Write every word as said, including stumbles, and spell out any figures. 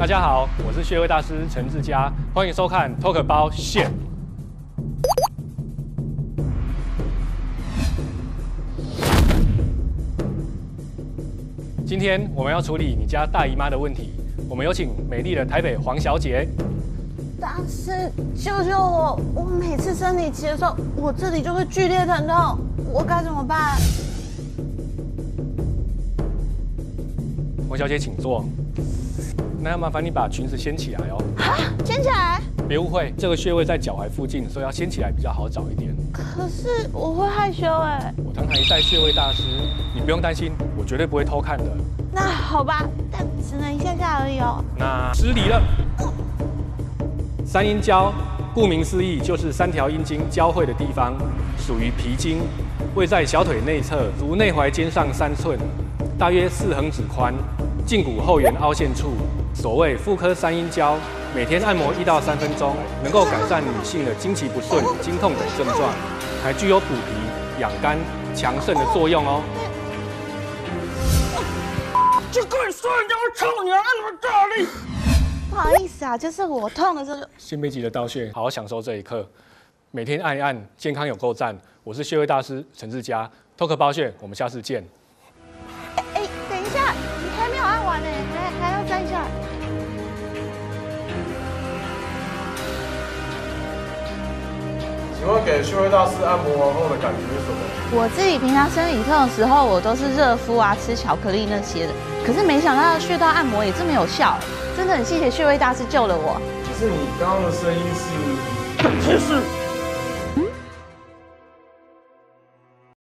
大家好，我是穴位大师陈志佳，欢迎收看 Talk 包线。今天我们要处理你家大姨妈的问题，我们有请美丽的台北黄小姐。 大师，救救我！我每次生理期的时候，我这里就会剧烈疼痛，我该怎么办？ 黄小姐，请坐。那要麻烦你把裙子掀起来哦。 啊，掀起来？ 别误会，这个穴位在脚踝附近，所以要掀起来比较好找一点。 可是我会害羞哎。 我堂堂一代穴位大师，你不用担心，我绝对不会偷看的。 那好吧，但只能一下下而已哦。 那失礼了。三阴交，顾名思义就是三条阴茎交汇的地方，属于脾经，位在小腿内侧，足内踝尖上三寸，大约四横指宽，胫骨后缘凹陷处。所谓妇科三阴交，每天按摩一到三分钟，能够改善女性的经期不顺、经痛等症状，还具有补脾、养肝、强肾的作用哦。 这个酸椒臭娘那么大力！ 不好意思啊，就是我痛的时候就。 先别急着道谢，好好享受这一刻。每天按一按，健康有够赞。我是穴位大师陈志佳 ，Talk 包穴，我们下次见。 哎哎，等一下，你还没有按完呢，还还要再一下。 请问给穴位大师按摩完后的感觉是什么？ 我自己平常生理痛的时候，我都是热敷啊，吃巧克力那些的。可是没想到穴道按摩也这么有效，真的很谢谢穴位大师救了我。 可是你刚刚的声音是， 其实